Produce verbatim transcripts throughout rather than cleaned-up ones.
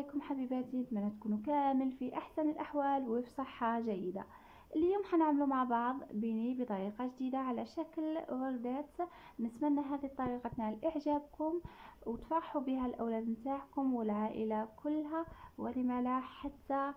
عليكم حبيباتي، نتمنى تكونوا كامل في احسن الاحوال وفي صحة جيدة. اليوم حنعمله مع بعض بيني بطريقة جديدة على شكل وردات. نتمنى هذه الطريقة تنال اعجابكم وتفرحوا بها الاولاد نتاعكم والعائلة كلها، ولما لا حتى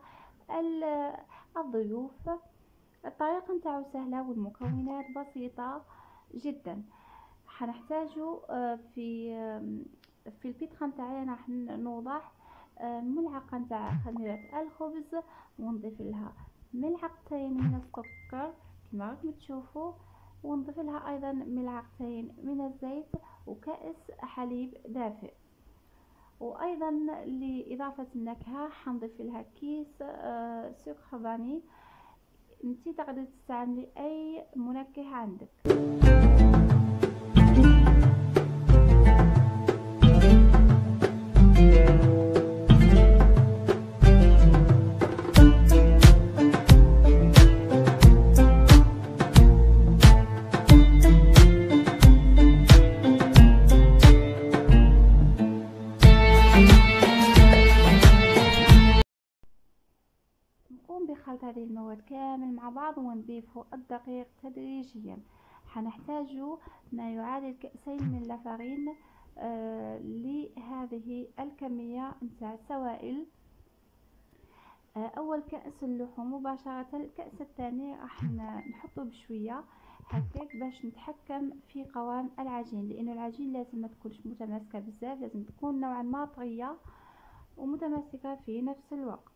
الضيوف. الطريقة نتاعو سهلة والمكونات بسيطة جدا. حنحتاجو في في البيتخا نتاعي راح نوضح ملعقه نتاع خميره الخبز، ونضيف لها ملعقتين من السكر كما راكم تشوفوا، ونضيف لها ايضا ملعقتين من الزيت وكأس حليب دافئ. وايضا لاضافه النكهه حنضيف لها كيس سكر فاني. انتي تقدري تستعملي اي منكه عندك. نقوم بخلط هذه المواد كامل مع بعض ونضيف الدقيق تدريجيا. حنحتاج ما يعادل كأسين من لافارين آه لهذه الكمية نتاع السوائل. آه اول كأس اللحوم مباشرة، الكأس الثاني راح نحطه بشوية هكاك باش نتحكم في قوام العجين، لانه العجين لازم ما تكونش متماسكة بزاف، لازم تكون نوعا ما طرية ومتماسكة في نفس الوقت.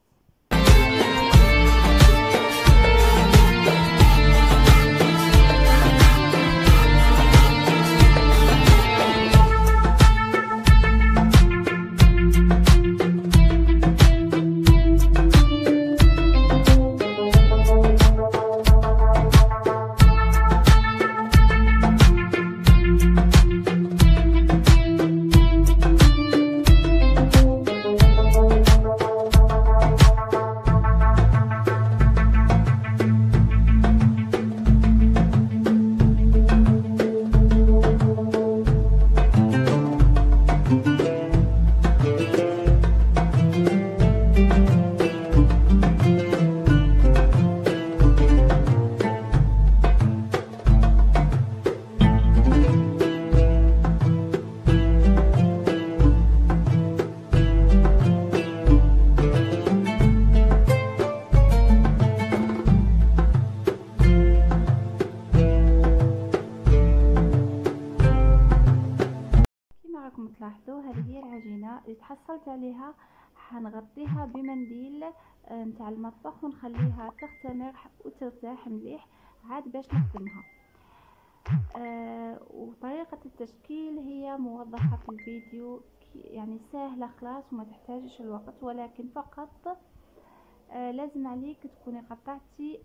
راكم تلاحظوا هذه هي العجينه اللي تحصلت عليها. حنغطيها بمنديل نتاع المطبخ ونخليها تختمر وترتاح مليح عاد باش نخدمها. آه وطريقه التشكيل هي موضحه في الفيديو، يعني سهله خلاص وما تحتاجش الوقت، ولكن فقط آه لازم عليك تكوني قطعتي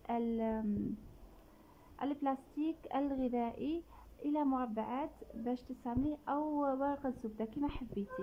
البلاستيك الغذائي الى مربعات باش تستعمليه، او ورقه زبده كما حبيتي.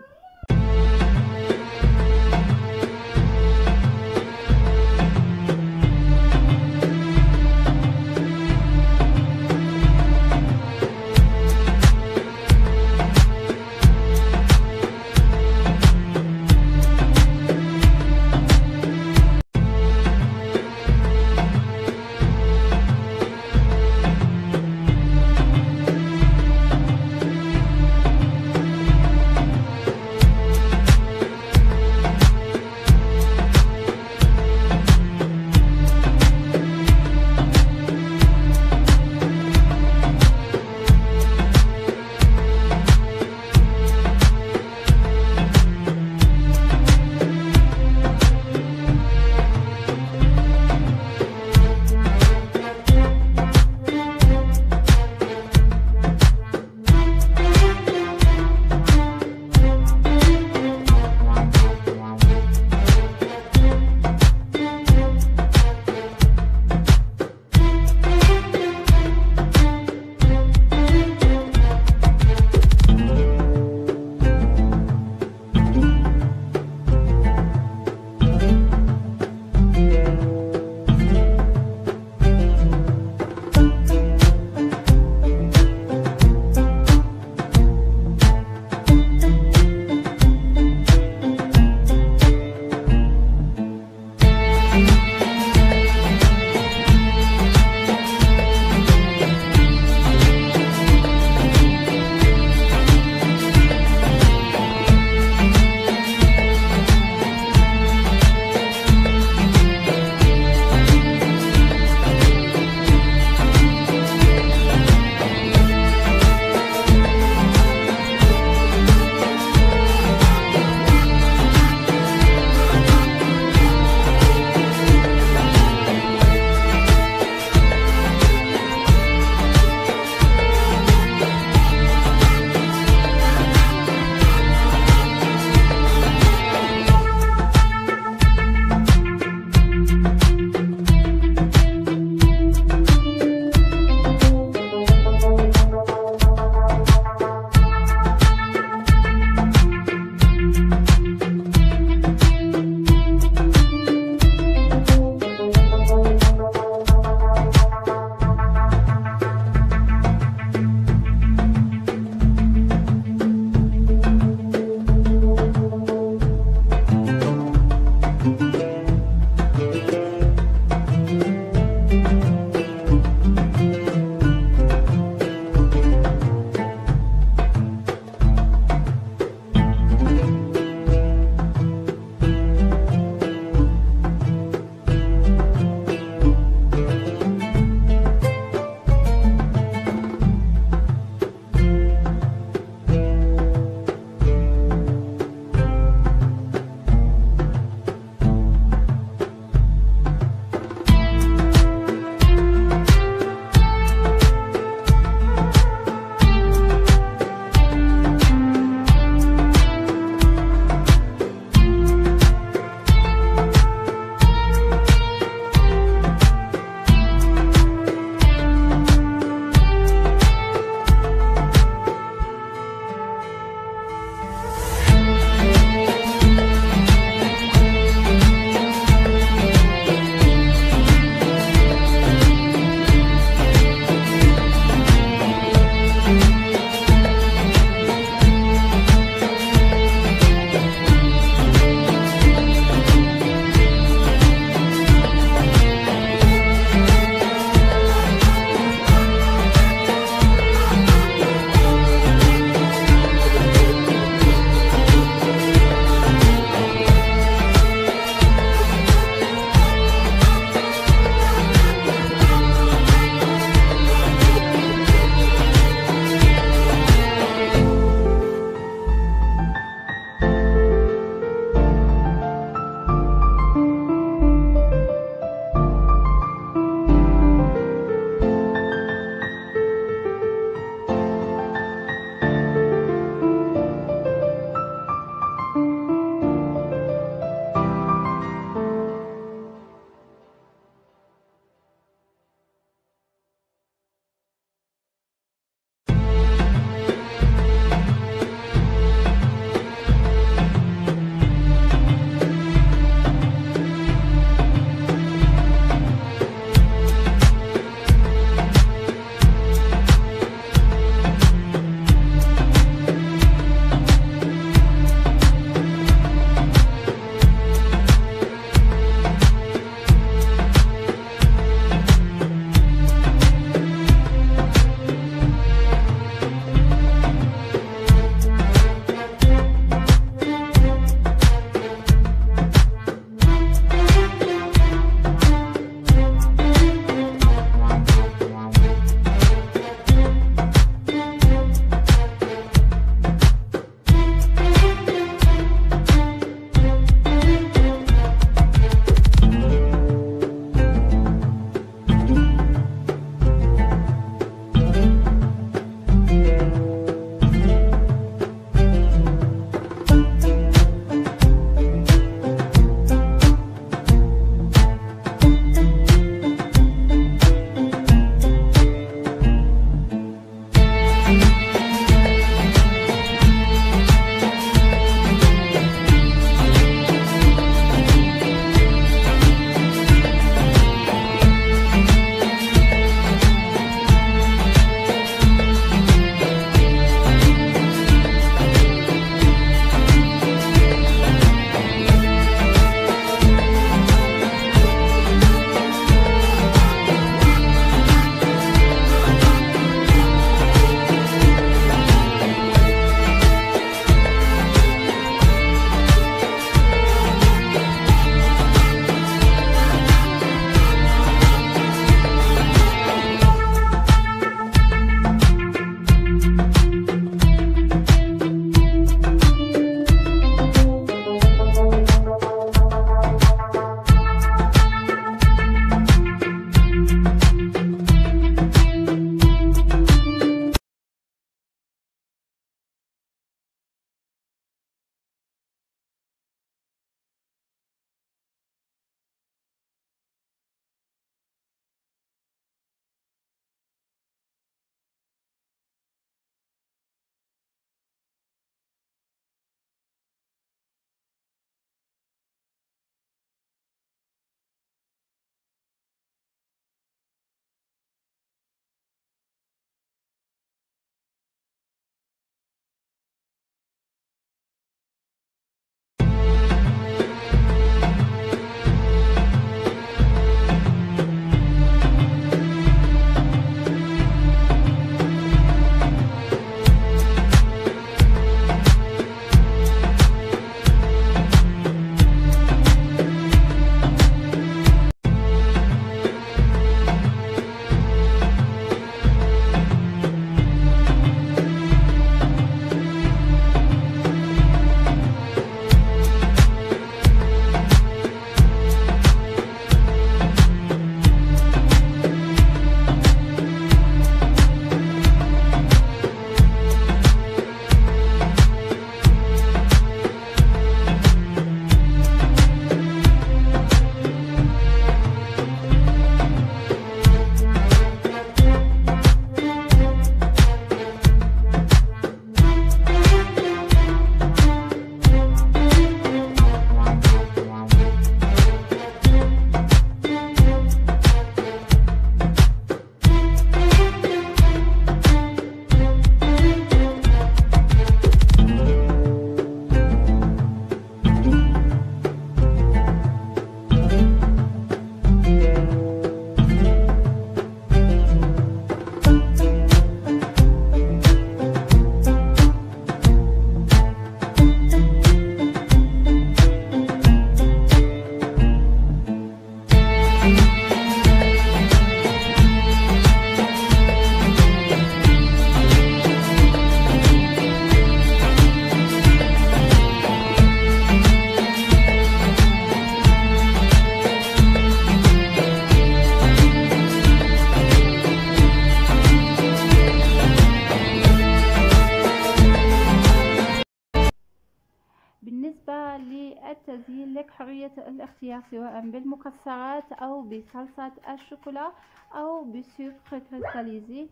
بالنسبة للتزيين لك حرية الاختيار سواء بالمكسرات أو بصلصة الشوكولا أو بسكر كريستاليزي.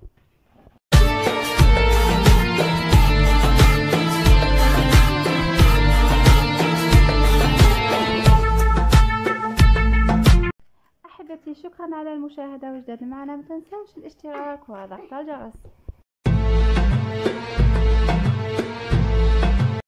أحبتي، شكرا على المشاهدة، وجدد معنا، ما تنسوش الاشتراك وضغط الجرس.